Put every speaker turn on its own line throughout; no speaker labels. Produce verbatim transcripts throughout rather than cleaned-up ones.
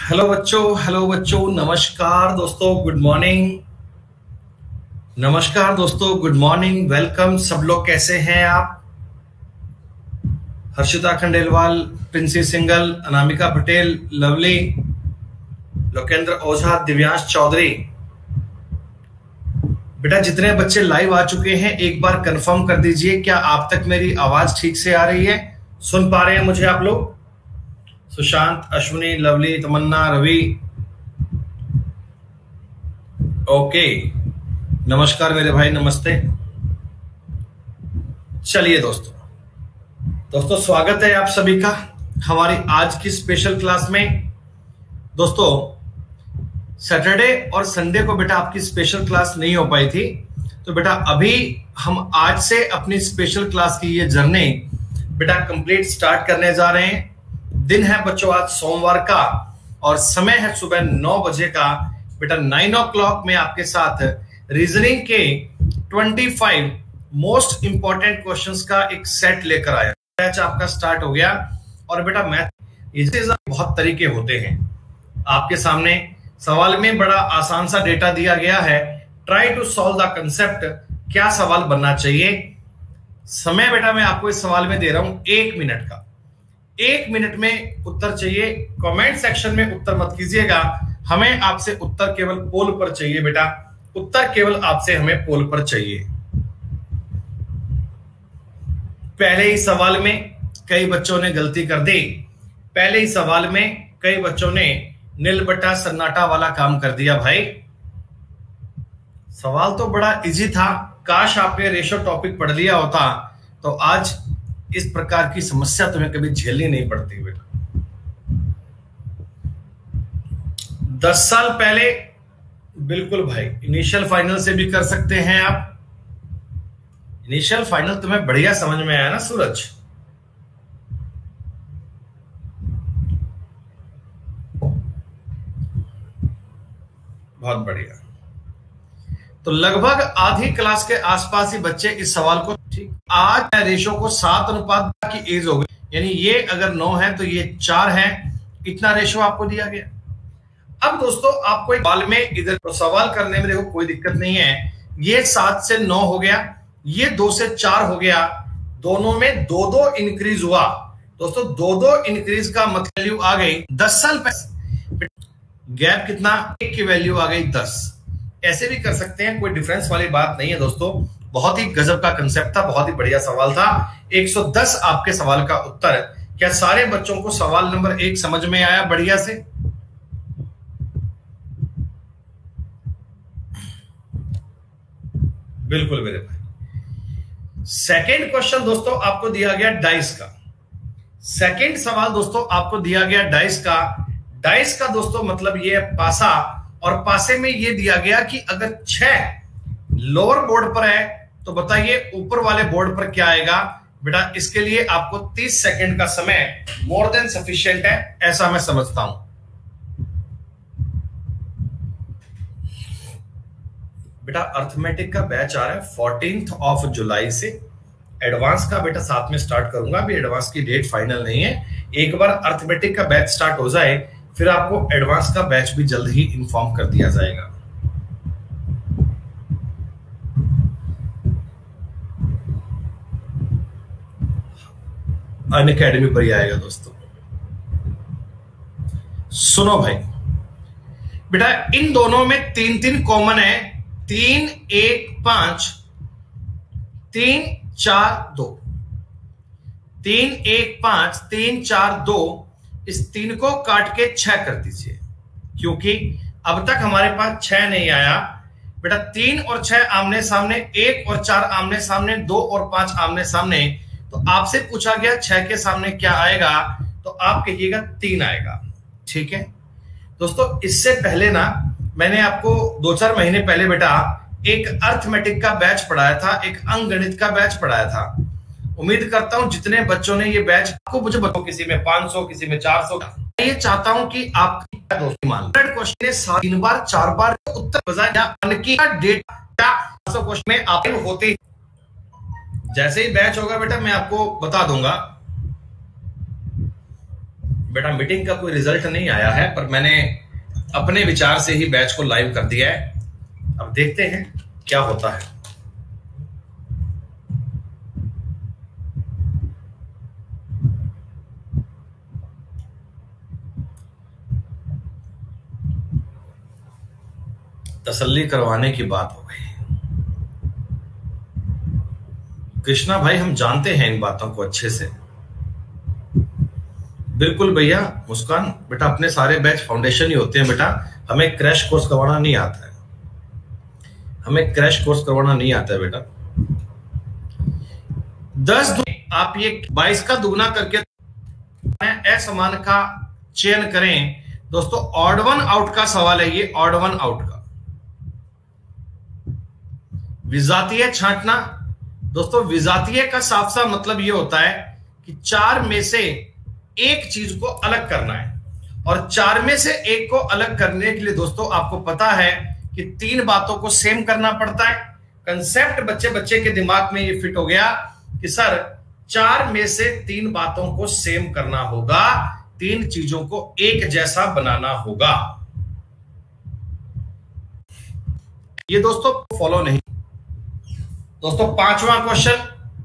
Hello बच्चों hello बच्चों नमस्कार दोस्तों, गुड मॉर्निंग। नमस्कार दोस्तों, गुड मॉर्निंग, वेलकम। सब लोग कैसे हैं आप? हर्षिता खंडेलवाल, प्रिंसी सिंगल, अनामिका पटेल, लवली, लोकेंद्र ओझा, दिव्यांश चौधरी। बेटा जितने बच्चे लाइव आ चुके हैं एक बार कंफर्म कर दीजिए, क्या आप तक मेरी आवाज ठीक से आ रही है? सुन पा रहे हैं मुझे आप लोग? सुशांत, अश्विनी, लवली, तमन्ना, रवि। ओके, नमस्कार मेरे भाई, नमस्ते। चलिए दोस्तों दोस्तों स्वागत है आप सभी का हमारी आज की स्पेशल क्लास में। दोस्तों सैटरडे और संडे को बेटा आपकी स्पेशल क्लास नहीं हो पाई थी, तो बेटा अभी हम आज से अपनी स्पेशल क्लास की ये जर्नी बेटा कंप्लीट स्टार्ट करने जा रहे हैं। दिन है बच्चों आज सोमवार का और समय है सुबह नौ बजे का। बेटा नाइन ओ क्लॉक में आपके साथ रीजनिंग के पच्चीस मोस्ट इंपॉर्टेंट क्वेश्चंस का एक सेट लेकर आया। बैच आपका स्टार्ट हो गया और बेटा मैथ इसके बहुत तरीके होते हैं। आपके सामने सवाल में बड़ा आसान सा डेटा दिया गया है। Try to solve the concept. क्या सवाल बनना चाहिए? समय बेटा मैं आपको इस सवाल में दे रहा हूं एक मिनट का। एक मिनट में उत्तर चाहिए। कमेंट सेक्शन में उत्तर मत कीजिएगा, हमें आपसे उत्तर केवल पोल पर चाहिए बेटा। उत्तर केवल आपसे हमें पोल पर चाहिए। पहले ही सवाल में कई बच्चों ने गलती कर दी। पहले ही सवाल में कई बच्चों ने नील बट्टा सन्नाटा वाला काम कर दिया। भाई सवाल तो बड़ा इजी था, काश आपने रेशो टॉपिक पढ़ लिया होता तो आज इस प्रकार की समस्या तुम्हें कभी झेलनी नहीं पड़ती बेटा। दस साल पहले बिल्कुल भाई इनिशियल फाइनल से भी कर सकते हैं आप। इनिशियल फाइनल तुम्हें बढ़िया समझ में आया ना सूरज? बहुत बढ़िया। तो लगभग आधी क्लास के आसपास ही बच्चे इस सवाल को ठीक। आज रेशो को सात अनुपात की एज हो गई, यानी ये अगर नौ है तो ये चार है। इतना रेशो आपको दिया गया। अब दोस्तों आपको एक सवाल में इधर तो सवाल करने में देखो कोई दिक्कत नहीं है। ये सात से नौ हो गया, ये दो से चार हो गया, दोनों में दो दो इंक्रीज हुआ। दोस्तों दो दो इंक्रीज का मतलब वैल्यू आ गई दस साल पहले। गैप कितना? एक की वैल्यू आ गई दस। ऐसे भी कर सकते हैं, कोई डिफरेंस वाली बात नहीं है दोस्तों। बहुत ही गजब का कंसेप्ट था, बहुत ही बढ़िया सवाल था। एक सौ दस आपके सवाल का उत्तर। क्या सारे बच्चों को सवाल नंबर एक समझ में आया बढ़िया से? बिल्कुल मेरे भाई। सेकंड क्वेश्चन दोस्तों आपको दिया गया डाइस का। सेकंड सवाल दोस्तों आपको दिया गया डाइस का। डाइस का दोस्तों मतलब ये है पासा, और पासे में ये दिया गया कि अगर छह लोअर बोर्ड पर है तो बताइए ऊपर वाले बोर्ड पर क्या आएगा। बेटा इसके लिए आपको तीस सेकंड का समय मोर देन सफिशिएंट है, ऐसा मैं समझता हूं। बेटा अर्थमेटिक का बैच आ रहा है फोर्टीन्थ ऑफ जुलाई से। एडवांस का बेटा साथ में स्टार्ट करूंगा, अभी एडवांस की डेट फाइनल नहीं है। एक बार अर्थमेटिक का बैच स्टार्ट हो जाए फिर आपको एडवांस का बैच भी जल्द ही इन्फॉर्म कर दिया जाएगा। अनअकैडमी पर ही आएगा दोस्तों। सुनो भाई बेटा इन दोनों में तीन तीन कॉमन है। तीन एक पांच, तीन चार दो, तीन एक पांच, तीन चार दो। इस तीन को काट के छह कर दीजिए, क्योंकि अब तक हमारे पास छह नहीं आया। बेटा तीन और छह आमने सामने, एक और चार आमने सामने, दो और पांच आमने सामने। तो आपसे पूछा गया छह के सामने क्या आएगा, तो आप कहिएगा तीन आएगा। ठीक है दोस्तों, इससे पहले ना मैंने आपको दो चार महीने पहले बेटा एक अर्थमेटिक का बैच पढ़ाया था, एक अंकगणित का बैच पढ़ाया था। उम्मीद करता हूं जितने बच्चों ने ये बैच आपको मुझे बताओ, किसी में पांच सौ, किसी में चार सौ। मैं ये चाहता हूं कि आप दोस्तों मान क्वेश्चन तीन बार चार बार उत्तर बजाय की डेटा क्वेश्चन में आप होते। जैसे ही बैच होगा बेटा मैं आपको बता दूंगा। बेटा मीटिंग का कोई रिजल्ट नहीं आया है, पर मैंने अपने विचार से ही बैच को लाइव कर दिया है। अब देखते हैं क्या होता है। तसल्ली करवाने की बात हो गई। कृष्णा भाई, हम जानते हैं इन बातों को अच्छे से। बिल्कुल भैया। मुस्कान बेटा, अपने सारे बैच फाउंडेशन ही होते हैं बेटा, हमें क्रैश कोर्स करवाना नहीं आता है, हमें क्रैश कोर्स करवाना नहीं आता है बेटा। दस आप ये बाईस का दुगना करके असमान का चयन करें। दोस्तों ऑड वन आउट का सवाल है ये, ऑड वन आउट का। विजातीय छांटना, दोस्तों विजातीय का साफ साफ मतलब ये होता है कि चार में से एक चीज को अलग करना है, और चार में से एक को अलग करने के लिए दोस्तों आपको पता है कि तीन बातों को सेम करना पड़ता है। कंसेप्ट बच्चे बच्चे के दिमाग में ये फिट हो गया कि सर चार में से तीन बातों को सेम करना होगा, तीन चीजों को एक जैसा बनाना होगा। ये दोस्तों फॉलो नहीं। दोस्तों पांचवा क्वेश्चन,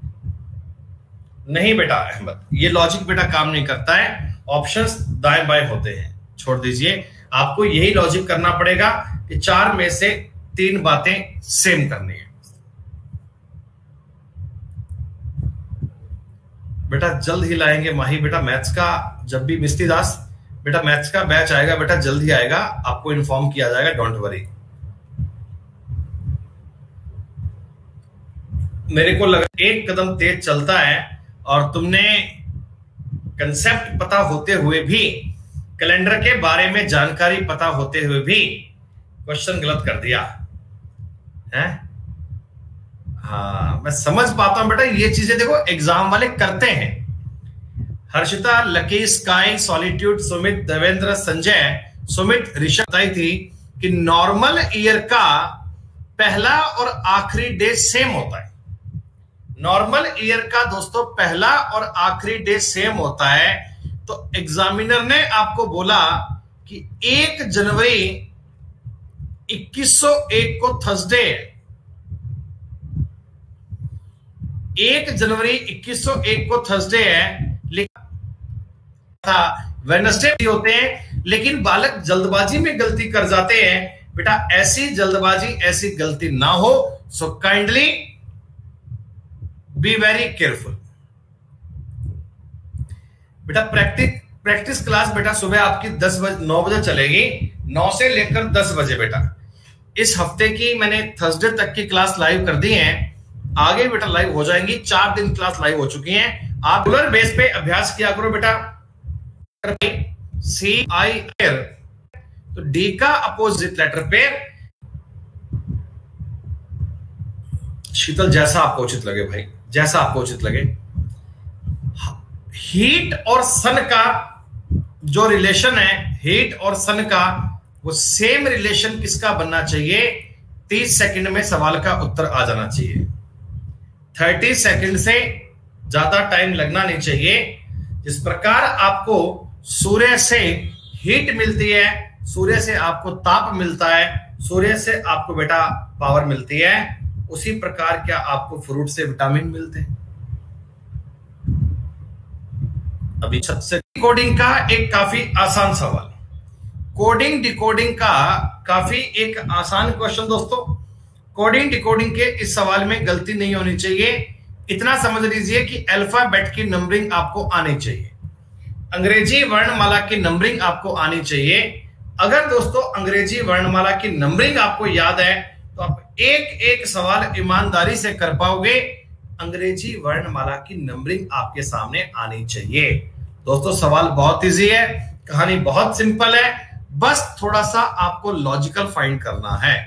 नहीं बेटा अहमद, ये लॉजिक बेटा काम नहीं करता है, ऑप्शंस दाएं बाएं होते हैं, छोड़ दीजिए। आपको यही लॉजिक करना पड़ेगा कि चार में से तीन बातें सेम करनी है। बेटा जल्द ही लाएंगे माही बेटा मैथ्स का, जब भी मिस्ती दास बेटा मैथ्स का बैच आएगा बेटा जल्द ही आएगा, आपको इन्फॉर्म किया जाएगा, डोंट वरी। मेरे को लगा एक कदम तेज चलता है, और तुमने कंसेप्ट पता होते हुए भी, कैलेंडर के बारे में जानकारी पता होते हुए भी क्वेश्चन गलत कर दिया है। हाँ मैं समझ पाता हूं बेटा, ये चीजें देखो एग्जाम वाले करते हैं। Harshita, Lucky, Sky, Solitude, Sumit, Devendra, Sanjay, Sumit, Rishabh बताई थी कि नॉर्मल ईयर का पहला और आखिरी डे सेम होता है। नॉर्मल ईयर का दोस्तों पहला और आखिरी डे सेम होता है, तो एग्जामिनर ने आपको बोला कि एक जनवरी इक्कीस सौ एक को थर्सडे, एक जनवरी इक्कीस सौ एक को थर्सडे है, लिखा वेडनेसडे होते हैं, लेकिन बालक जल्दबाजी में गलती कर जाते हैं। बेटा ऐसी जल्दबाजी, ऐसी गलती ना हो, so kindly be very careful. बेटा प्रैक्टिस प्रैक्टिस क्लास बेटा सुबह आपकी दस बजे नौ बजे चलेगी, नौ से लेकर दस बजे बेटा। इस हफ्ते की मैंने थर्सडे तक की क्लास लाइव कर दी है, आगे बेटा लाइव हो जाएंगी, चार दिन क्लास लाइव हो चुकी हैं। आप रेगुलर बेस पे अभ्यास किया करो बेटा। सी आई पेयर, तो डी का अपोजिट लेटर पेयर। शीतल जैसा आपको उचित लगे भाई, जैसा आपको उचित लगे। हीट और सन का जो रिलेशन है, हीट और सन का वो सेम रिलेशन किसका बनना चाहिए? तीस सेकंड में सवाल का उत्तर आ जाना चाहिए। तीस सेकंड से ज्यादा टाइम लगना नहीं चाहिए। जिस प्रकार आपको सूर्य से हीट मिलती है, सूर्य से आपको ताप मिलता है, सूर्य से आपको बेटा पावर मिलती है, उसी प्रकार क्या आपको फ्रूट से विटामिन मिलते हैं। अभी छत से कोडिंग का एक काफी आसान सवाल, कोडिंग डिकोडिंग का काफी एक आसान क्वेश्चन दोस्तों। कोडिंग डिकोडिंग के इस सवाल में गलती नहीं होनी चाहिए। इतना समझ लीजिए कि अल्फाबेट की नंबरिंग आपको आनी चाहिए, अंग्रेजी वर्णमाला की नंबरिंग आपको आनी चाहिए। अगर दोस्तों अंग्रेजी वर्णमाला की नंबरिंग आपको याद है तो आप एक एक सवाल ईमानदारी से कर पाओगे। अंग्रेजी वर्णमाला की नंबरिंग आपके सामने आनी चाहिए। दोस्तों सवाल बहुत इजी है, कहानी बहुत सिंपल है, बस थोड़ा सा आपको लॉजिकल फाइंड करना है।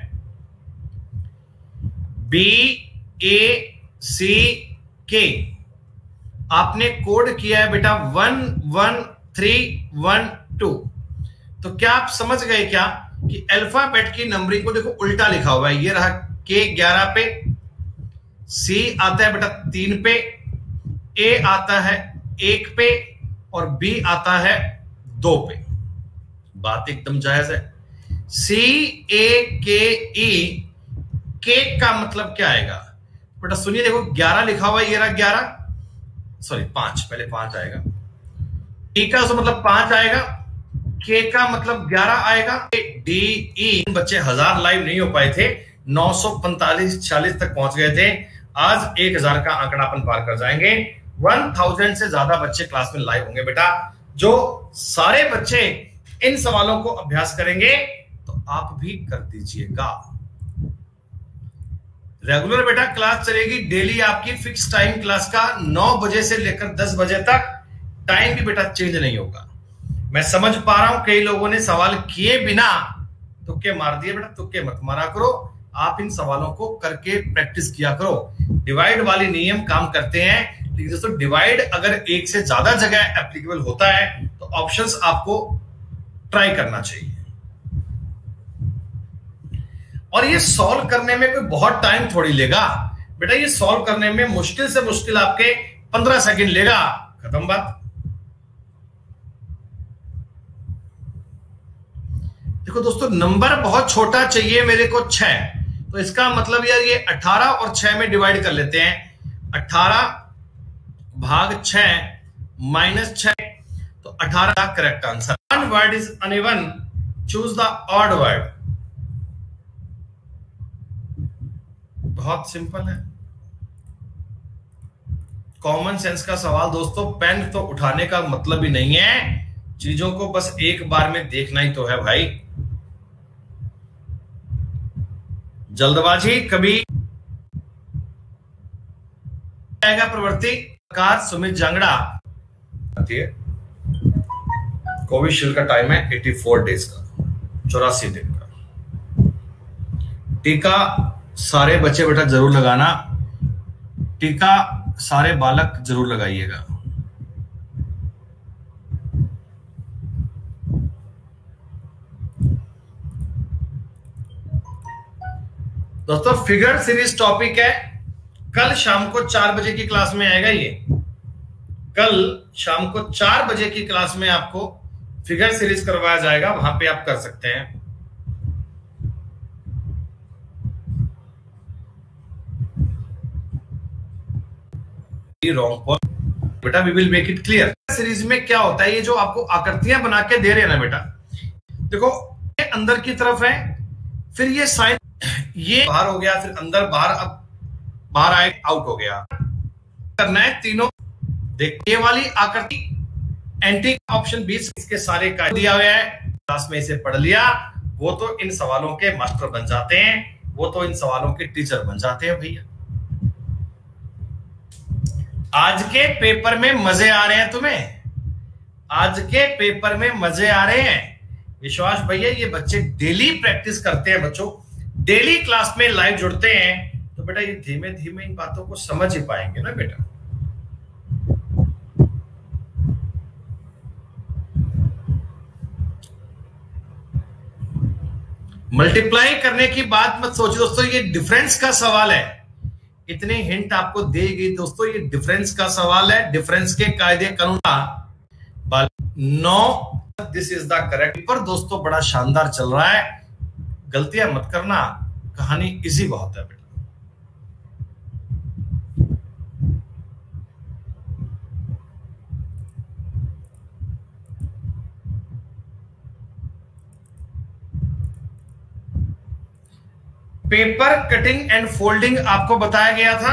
बी ए सी के आपने कोड किया है बेटा one one three one two. तो क्या आप समझ गए क्या कि अल्फाबेट की नंबरिंग को देखो उल्टा लिखा हुआ है। ये रहा के ग्यारह पे, सी आता है बेटा तीन पे, ए आता है एक पे और बी आता है दो पे। बात एकदम जायज है। सी ए के ई, के का मतलब क्या आएगा बेटा? सुनिए, देखो ग्यारह लिखा हुआ है, ये रहा ग्यारह, सॉरी पांच, पहले पांच आएगा। ई का तो मतलब पांच आएगा, के का मतलब ग्यारह आएगा। डी ई, बच्चे हजार लाइव नहीं हो पाए थे, नौ सौ पैंतालीस छियालीस तक पहुंच गए थे। आज एक हजार का आंकड़ा अपन पार कर जाएंगे। वन थाउजेंड से ज्यादा बच्चे क्लास में लाइव होंगे बेटा। जो सारे बच्चे इन सवालों को अभ्यास करेंगे तो आप भी कर दीजिएगा। रेगुलर बेटा क्लास चलेगी डेली आपकी, फिक्स टाइम क्लास का नौ बजे से लेकर दस बजे तक। टाइम भी बेटा चेंज नहीं होगा। मैं समझ पा रहा हूं कई लोगों ने सवाल किए बिना तुक्के मार दिए। बेटा तुक्के मत मारा करो, आप इन सवालों को करके प्रैक्टिस किया करो। डिवाइड वाले नियम काम करते हैं, लेकिन दोस्तों डिवाइड अगर एक से ज्यादा जगह एप्लीकेबल होता है तो ऑप्शंस आपको ट्राई करना चाहिए। और ये सॉल्व करने में कोई बहुत टाइम थोड़ी लेगा बेटा, ये सॉल्व करने में मुश्किल से मुश्किल आपके पंद्रह सेकंड लेगा, खत्म बात। देखो दोस्तों, नंबर बहुत छोटा चाहिए मेरे को छह, तो इसका मतलब यार ये अठारह और छह में डिवाइड कर लेते हैं। अठारह भाग छह माइनस छह, तो अठारह का correct answer. One word is uneven, choose the odd word. बहुत सिंपल है, कॉमन सेंस का सवाल दोस्तों। पेन तो उठाने का मतलब ही नहीं है, चीजों को बस एक बार में देखना ही तो है भाई। जल्दबाजी कभी आएगा प्रवृत्ति कार। सुमित जांगड़ा, कोविशील्ड का टाइम है चौरासी डेज का, चौरासी दिन का। टीका सारे बच्चे बेटा जरूर लगाना, टीका सारे बालक जरूर लगाइएगा। दोस्तों फिगर सीरीज टॉपिक है, कल शाम को चार बजे की क्लास में आएगा। ये कल शाम को चार बजे की क्लास में आपको फिगर सीरीज करवाया जाएगा, वहां पे आप कर सकते हैं। रॉन्ग पॉइंट बेटा, we will make it clear. Series में क्या होता है, ये जो आपको आकृतियां बना के दे रहे हैं ना बेटा, देखो ये अंदर की तरफ है, फिर ये साइन ये बाहर हो गया, फिर अंदर बाहर, अब बाहर आए आउट हो गया। करना है तीनों। देखिए वाली आकृति एंटी ऑप्शन बीस, इसके सारे का दिया गया है, क्लास में इसे पढ़ लिया, वो तो इन सवालों के मास्टर बन जाते हैं, वो तो इन सवालों के टीचर बन जाते हैं भैया। आज के पेपर में मजे आ रहे हैं तुम्हें, आज के पेपर में मजे आ रहे हैं। विश्वास भैया, ये बच्चे डेली प्रैक्टिस करते हैं, बच्चों डेली क्लास में लाइव जुड़ते हैं, तो बेटा ये धीमे धीमे इन बातों को समझ ही पाएंगे ना बेटा। मल्टीप्लाई करने की बात मत सोचिए दोस्तों, ये डिफरेंस का सवाल है। इतने हिंट आपको देगी दोस्तों, ये डिफरेंस का सवाल है, डिफरेंस के कायदे कानून का। No, this is the correct. पर दोस्तों बड़ा शानदार चल रहा है, गलतियां मत करना, कहानी इजी बहुत है बेटा। पेपर कटिंग एंड फोल्डिंग आपको बताया गया था।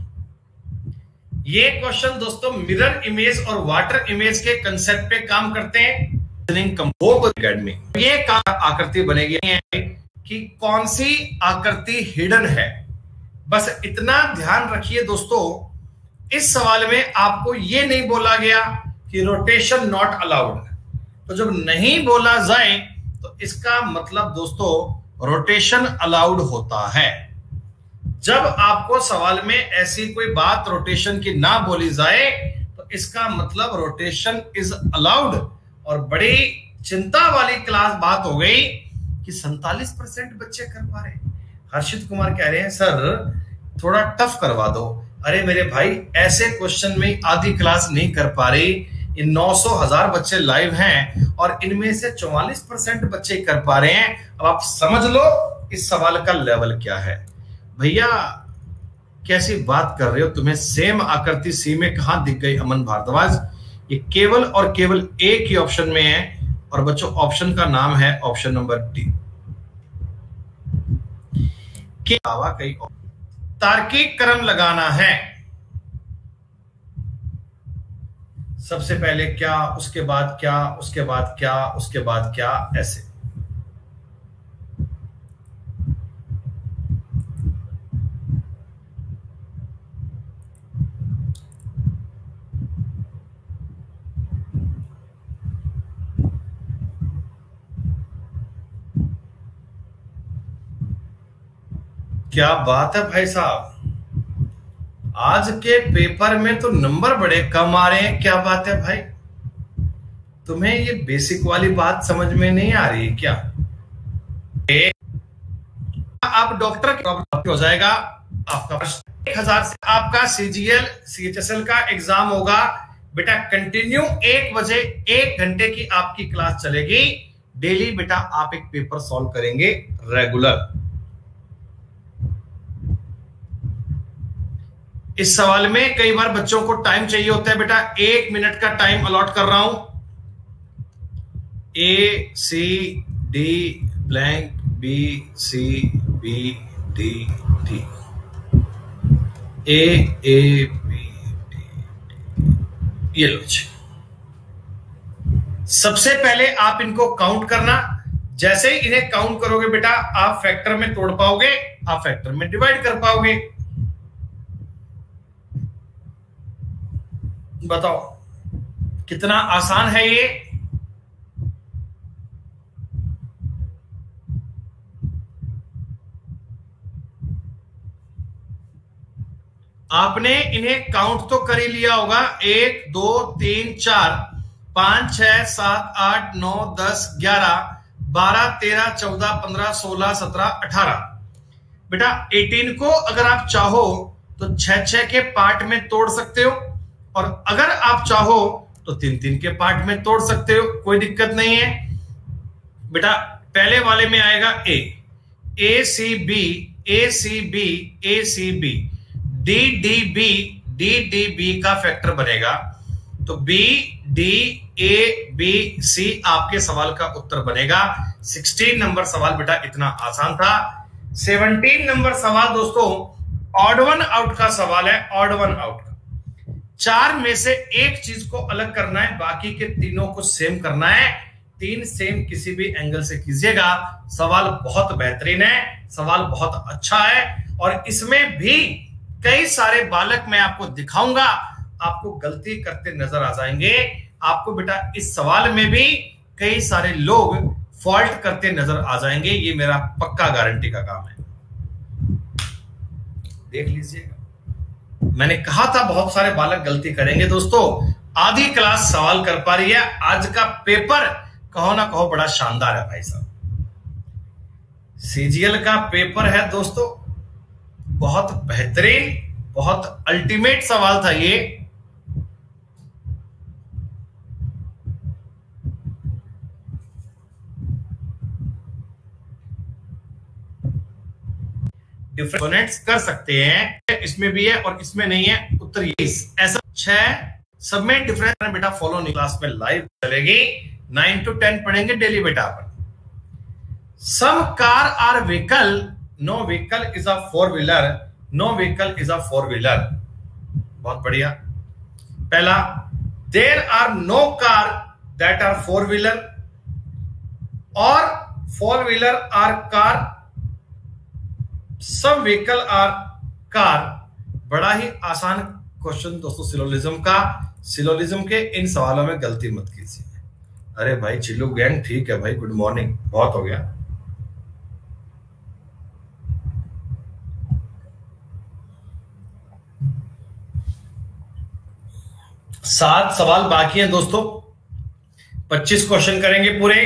ये क्वेश्चन दोस्तों मिरर इमेज और वाटर इमेज के कंसेप्ट पे काम करते हैं। अकेडमी ये आकृति बनेगी कि कौन सी आकृति हिडन है, बस इतना ध्यान रखिए दोस्तों। इस सवाल में आपको ये नहीं बोला गया कि रोटेशन नॉट अलाउड, तो जब नहीं बोला जाए तो इसका मतलब दोस्तों रोटेशन अलाउड होता है। जब आपको सवाल में ऐसी कोई बात रोटेशन की ना बोली जाए तो इसका मतलब रोटेशन इज अलाउड। और बड़ी चिंता वाली क्लास बात हो गई कि सैंतालीस परसेंट बच्चे कर पा रहे। हर्षित कुमार कह रहे हैं सर थोड़ा टफ करवा दो। अरे मेरे भाई, ऐसे क्वेश्चन में आधी क्लास नहीं कर पा रही, ये नौ सौ हजार बच्चे लाइव हैं और इनमें से चौवालीस परसेंट बच्चे कर पा रहे हैं। अब आप समझ लो इस सवाल का लेवल क्या है। भैया कैसी बात कर रहे हो, तुम्हें सेम आकृति सी में कहां दिख गई अमन भारद्वाज? ये केवल और केवल एक ही ऑप्शन में है और बच्चों ऑप्शन का नाम है ऑप्शन नंबर डी के अलावा कई तार्किक क्रम लगाना है। सबसे पहले क्या, उसके बाद क्या, उसके बाद क्या, उसके बाद क्या, ऐसे। क्या बात है भाई साहब, आज के पेपर में तो नंबर बड़े कम आ रहे हैं। क्या बात है भाई, तुम्हें ये बेसिक वाली बात समझ में नहीं आ रही क्या? आप डॉक्टर के हो जाएगा आपका एक हजार से आपका सीजीएल सीएचएसएल का एग्जाम होगा बेटा। कंटिन्यू एक बजे एक घंटे की आपकी क्लास चलेगी डेली बेटा। आप एक पेपर सॉल्व करेंगे रेगुलर। इस सवाल में कई बार बच्चों को टाइम चाहिए होता है बेटा, एक मिनट का टाइम अलॉट कर रहा हूं। A C D blank B C B D D A A B D, ये लो। सबसे पहले आप इनको काउंट करना। जैसे ही इन्हें काउंट करोगे बेटा आप फैक्टर में तोड़ पाओगे, आप फैक्टर में डिवाइड कर पाओगे। बताओ कितना आसान है ये। आपने इन्हें काउंट तो कर ही लिया होगा। एक दो तीन चार पांच छह सात आठ नौ दस ग्यारह बारह तेरह चौदह पंद्रह सोलह सत्रह अठारह। बेटा अठारह को अगर आप चाहो तो छह छह के पार्ट में तोड़ सकते हो और अगर आप चाहो तो तीन तीन के पार्ट में तोड़ सकते हो, कोई दिक्कत नहीं है बेटा। पहले वाले में आएगा A, A C B, A C B, A C B, D D B, D D B का फैक्टर बनेगा तो B D A B C आपके सवाल का उत्तर बनेगा। सोलह नंबर सवाल बेटा इतना आसान था। सत्रह नंबर सवाल दोस्तों ऑड वन आउट का सवाल है, ऑड वन आउट का। चार में से एक चीज को अलग करना है, बाकी के तीनों को सेम करना है। तीन सेम किसी भी एंगल से कीजिएगा। सवाल बहुत बेहतरीन है, सवाल बहुत अच्छा है और इसमें भी कई सारे बालक मैं आपको दिखाऊंगा, आपको गलती करते नजर आ जाएंगे। आपको बेटा इस सवाल में भी कई सारे लोग फॉल्ट करते नजर आ जाएंगे, ये मेरा पक्का गारंटी का काम है। देख लीजिएगा, मैंने कहा था बहुत सारे बालक गलती करेंगे। दोस्तों आधी क्लास सवाल कर पा रही है। आज का पेपर कहो ना कहो बड़ा शानदार है भाई साहब। सीजीएल का पेपर है दोस्तों, बहुत बेहतरीन, बहुत अल्टीमेट सवाल था ये। डिफरेंस कर सकते हैं, इसमें भी है और इसमें नहीं है। उत्तर ये ऐसा छह सब में डिफरेंस बेटा फॉलो नहीं। क्लास में लाइव चलेगी, नाइन टू टेन पढ़ेंगे डेली बेटा अपन। Some car are vehicle, no vehicle is a four wheeler, no vehicle is a four wheeler. बहुत बढ़िया। पहला, there are no car that are four wheeler और four wheeler are car, some vehicle are car. बड़ा ही आसान question दोस्तों syllogism का। Syllogism के इन सवालों में गलती मत कीजिए। अरे भाई चिल्लू गैंग ठीक है भाई, गुड मॉर्निंग, बहुत हो गया। सात सवाल बाकी हैं दोस्तों, पच्चीस क्वेश्चन करेंगे पूरे।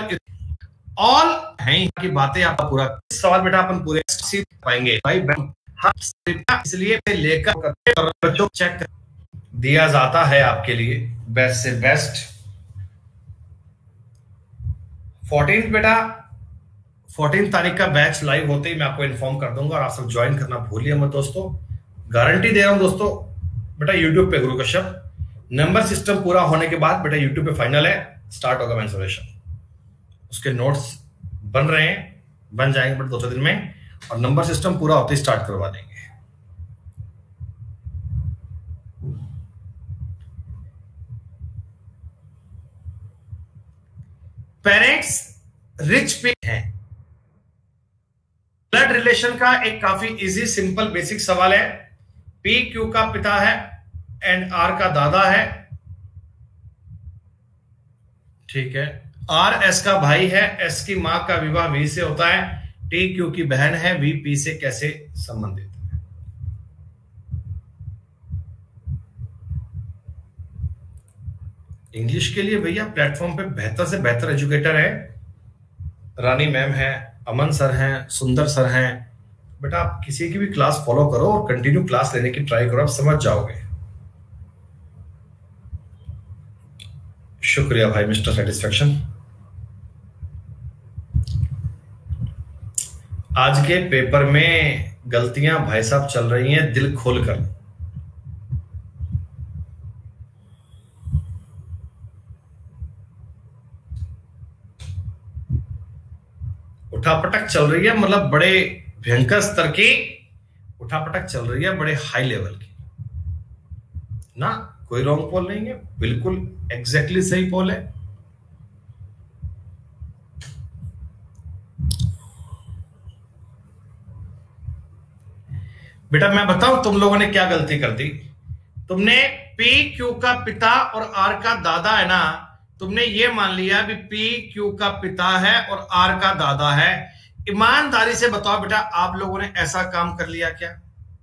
ऑल है की बातें आपका पूरा सवाल बेटा अपन पूरे सीख पाएंगे भाई। इसलिए लेकर बच्चों चेक दिया जाता है आपके लिए बेस्ट से बेस्ट। फोर्टीन बेटा फोर्टीन तारीख का बैच लाइव होते ही मैं आपको इन्फॉर्म कर दूंगा और आप सब ज्वाइन करना भूलिए मत दोस्तों। गारंटी दे रहा हूं दोस्तों बेटा यूट्यूब पे गुरु कश्यप नंबर सिस्टम पूरा होने के बाद बेटा यूट्यूब पे फाइनल है, स्टार्ट होगा मेंसुरेशन। उसके नोट्स बन रहे हैं, बन जाएंगे बेटा दो चार दिन में, और नंबर सिस्टम पूरा होते ही स्टार्ट करवा देंगे। पेरेंट्स रिच पे हैं। ब्लड रिलेशन का एक काफी इजी सिंपल बेसिक सवाल है। पी क्यू का पिता है एंड आर का दादा है, ठीक है। आर एस का भाई है, एस की मां का विवाह वी से होता है, टी क्यू की बहन है, वी पी से कैसे संबंधित है। इंग्लिश के लिए भैया प्लेटफॉर्म पे बेहतर से बेहतर एजुकेटर है, रानी मैम है, अमन सर हैं, सुंदर सर हैं। बेटा आप किसी की भी क्लास फॉलो करो और कंटिन्यू क्लास लेने की ट्राई करो, आप समझ जाओगे। शुक्रिया भाई मिस्टर सेटिस्फैक्शन। आज के पेपर में गलतियां भाई साहब चल रही हैं, दिल खोलकर। उठापटक चल रही है, मतलब बड़े भयंकर स्तर की उठापटक चल रही है, बड़े हाई लेवल की ना। कोई रॉन्ग पोल नहीं है, बिल्कुल एग्जैक्टली सही पोल है। बेटा मैं बताऊं तुम लोगों ने क्या गलती कर दी। तुमने पी क्यू का पिता और आर का दादा है ना, तुमने ये मान लिया भी पी क्यू का पिता है और आर का दादा है। ईमानदारी से बताओ बेटा आप लोगों ने ऐसा काम कर लिया क्या?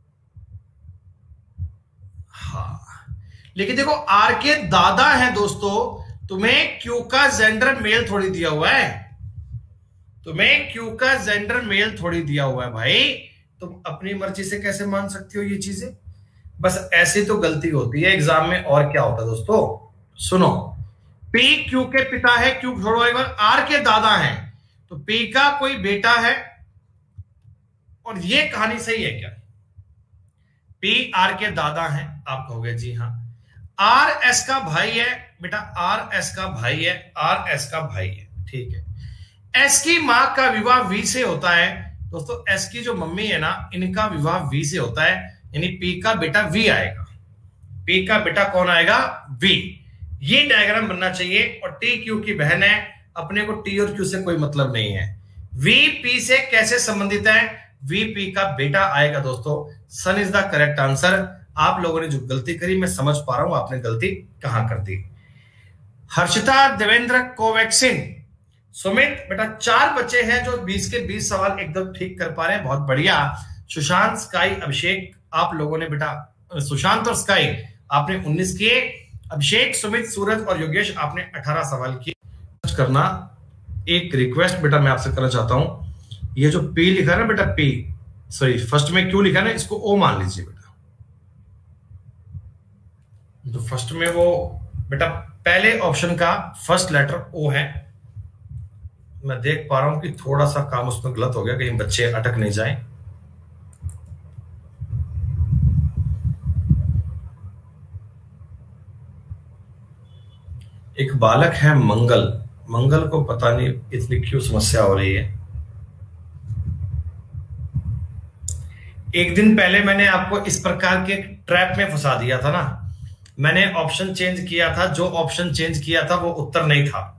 हाँ, लेकिन देखो आर के दादा है दोस्तों, तुम्हें क्यू का जेंडर मेल थोड़ी दिया हुआ है, तुम्हें क्यू का जेंडर मेल थोड़ी दिया हुआ है भाई। तुम अपनी मर्जी से कैसे मान सकती हो ये चीजें? बस ऐसी तो गलती होती है एग्जाम में, और क्या होता है दोस्तों। सुनो, पी क्यू के पिता है, क्यू छोड़ो एक बार, आर के दादा हैं, तो पी का कोई बेटा है। और ये कहानी सही है क्या? पी आर के दादा हैं, आप कहोगे जी हाँ। आर एस का भाई है बेटा, आर एस का भाई है, आर एस का भाई है, ठीक है। एस की मां का विवाह वी से होता है दोस्तों। एस की जो मम्मी है ना, इनका विवाह वी से होता है, यानी पी का बेटा वी आएगा। पी का बेटा कौन आएगा? वी। ये डायग्राम बनना चाहिए। और टी क्यू की बहन है, अपने को टी और क्यू से कोई मतलब नहीं है। वी पी से कैसे संबंधित है? वी पी का बेटा आएगा दोस्तों। Sun is the correct answer. आप लोगों ने जो गलती करी, मैं समझ पा रहा हूं आपने गलती कहां कर दी। हर्षिता, देवेंद्र, कोवैक्सिन, सुमित, बेटा चार बच्चे हैं जो बीस के बीस सवाल एकदम ठीक कर पा रहे हैं, बहुत बढ़िया। सुशांत, स्काई, अभिषेक, आप लोगों ने बेटा सुशांत और स्काई आपने उन्नीस किए। अभिषेक, सुमित, सूरज और योगेश आपने अठारह सवाल किए। करना एक रिक्वेस्ट बेटा मैं आपसे करना चाहता हूं, ये जो पी लिखा है ना बेटा, पी सॉरी फर्स्ट में क्यू लिखा है ना, इसको ओ मान लीजिए बेटा। तो फर्स्ट में वो बेटा पहले ऑप्शन का फर्स्ट लेटर ओ है। मैं देख पा रहा हूं कि थोड़ा सा काम उसमें गलत हो गया, कहीं बच्चे अटक नहीं जाएं। एक बालक है मंगल, मंगल को पता नहीं इतनी क्यों समस्या हो रही है। एक दिन पहले मैंने आपको इस प्रकार के ट्रैप में फंसा दिया था ना, मैंने ऑप्शन चेंज किया था, जो ऑप्शन चेंज किया था वो उत्तर नहीं था।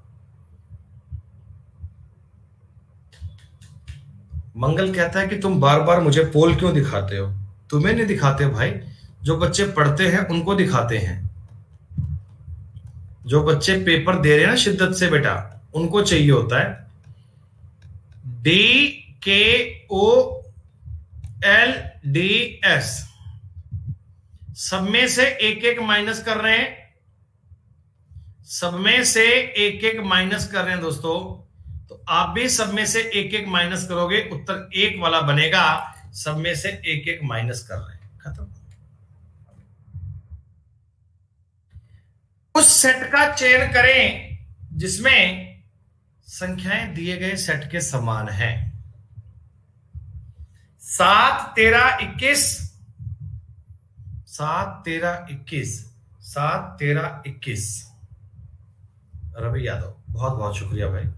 मंगल कहता है कि तुम बार बार मुझे पोल क्यों दिखाते हो? तुम्हें नहीं दिखाते भाई, जो बच्चे पढ़ते हैं उनको दिखाते हैं। जो बच्चे पेपर दे रहे हैं ना शिद्दत से बेटा, उनको चाहिए होता है। डी के ओ एल डी एस, सब में से एक एक माइनस कर रहे हैं, सब में से एक एक माइनस कर रहे हैं दोस्तों। तो आप भी सब में से एक एक माइनस करोगे, उत्तर एक वाला बनेगा। सब में से एक एक माइनस कर रहे हैं, खत्म। उस सेट का चयन करें जिसमें संख्याएं दिए गए सेट के समान हैं। सात तेरह इक्कीस, सात तेरह इक्कीस, सात तेरह इक्कीस। रवि यादव, बहुत बहुत शुक्रिया भाई।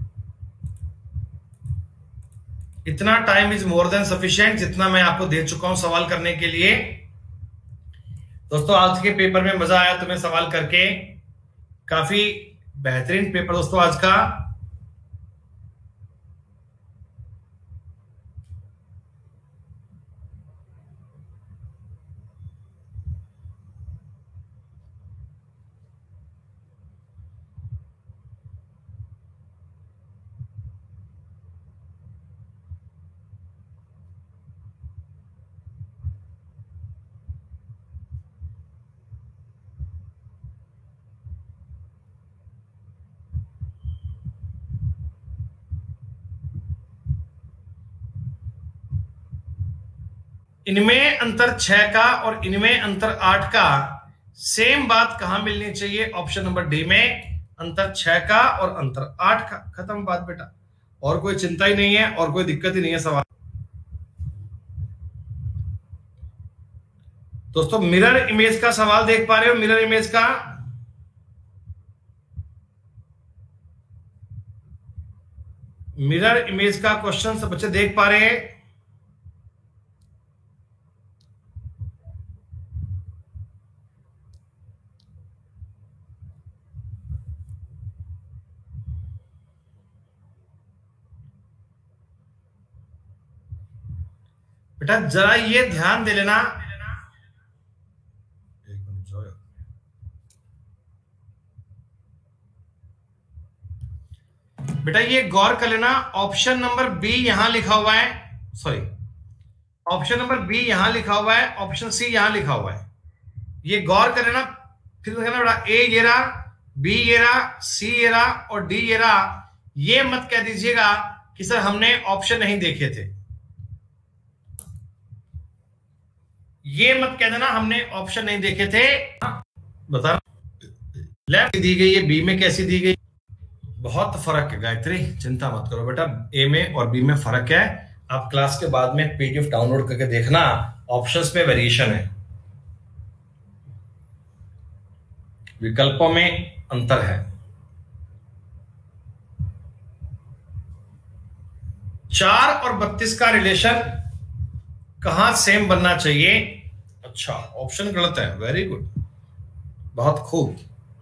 इतना time is more than sufficient जितना मैं आपको दे चुका हूं सवाल करने के लिए। दोस्तों आज के पेपर में मजा आया तुम्हें सवाल करके, काफी बेहतरीन पेपर दोस्तों आज का। इनमें अंतर छह का और इनमें अंतर आठ का, सेम बात कहां मिलनी चाहिए? ऑप्शन नंबर डी में, अंतर छह का और अंतर आठ का। खत्म बात बेटा, और कोई चिंता ही नहीं है और कोई दिक्कत ही नहीं है सवाल। दोस्तों मिरर इमेज का सवाल देख पा रहे हो? मिरर इमेज का मिरर इमेज का क्वेश्चन सब बच्चे देख पा रहे हैं? बेटा जरा ये ध्यान दे लेना, एक मिनट जो बेटा ये गौर कर लेना, ऑप्शन नंबर बी यहां लिखा हुआ है, सॉरी ऑप्शन नंबर बी यहां लिखा हुआ है, ऑप्शन सी यहां लिखा हुआ है। ये गौर कर लेना, फिर कहना बेटा ए ये रहा, बी ये रहा, सी ये रहा और डी ये रहा। ये मत कह दीजिएगा कि सर हमने ऑप्शन नहीं देखे थे, ये मत कह देना हमने ऑप्शन नहीं देखे थे। बता लेफ्ट दी गई है, बी में कैसी दी गई? बहुत फर्क है गायत्री, चिंता मत करो बेटा, ए में और बी में फर्क है। आप क्लास के बाद में पीडीएफ डाउनलोड करके देखना, ऑप्शंस में वेरिएशन है, विकल्पों में अंतर है। चार और बत्तीस का रिलेशन कहां सेम बनना चाहिए? अच्छा ऑप्शन गलत है, वेरी गुड, बहुत खूब।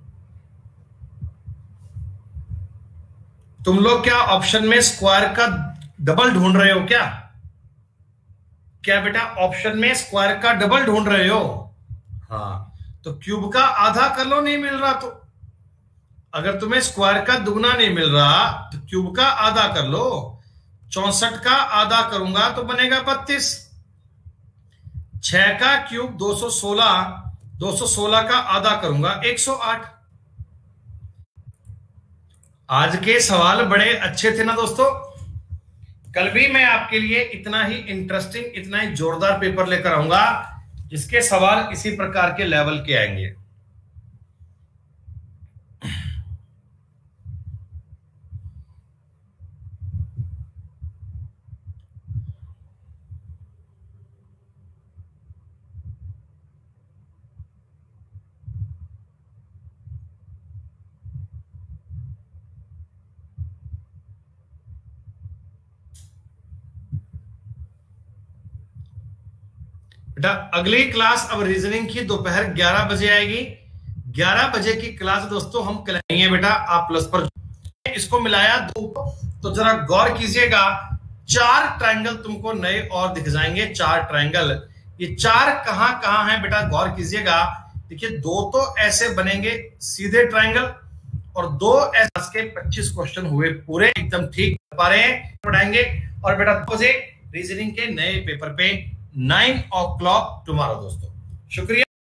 तुम लोग क्या ऑप्शन में स्क्वायर का डबल ढूंढ रहे हो क्या? क्या बेटा ऑप्शन में स्क्वायर का डबल ढूंढ रहे हो? हाँ तो क्यूब का आधा कर लो, नहीं मिल रहा तो। अगर तुम्हें स्क्वायर का दुगना नहीं मिल रहा तो क्यूब का आधा कर लो। चौसठ का आधा करूंगा तो बनेगा बत्तीस। छह का क्यूब दो सौ सोलह, दो सौ सोलह का आधा करूंगा एक सौ आठ। आज के सवाल बड़े अच्छे थे ना दोस्तों। कल भी मैं आपके लिए इतना ही इंटरेस्टिंग, इतना ही जोरदार पेपर लेकर आऊंगा जिसके सवाल इसी प्रकार के लेवल के आएंगे। बेटा अगली क्लास अब रीजनिंग की दोपहर ग्यारह बजे आएगी। ग्यारह बजे की क्लास दोस्तों हम कराएंगे बेटा, आप प्लस पर इसको मिलाया दो तो जरा गौर कीजिएगा, चार ट्रायंगल तुमको नए और दिख जाएंगे। चार ट्रायंगल, ये चार कहां कहां हैं बेटा गौर कीजिएगा। देखिए दो तो ऐसे बनेंगे सीधे ट्रायंगल और दो ऐसे के पच्चीस क्वेश्चन हुए पूरे एकदम ठीक पा रहे हैं, पढ़ाएंगे। और बेटा दो बजे रीजनिंग के नए पेपर पे नाइन ओ क्लॉक टुमारो दोस्तों। शुक्रिया।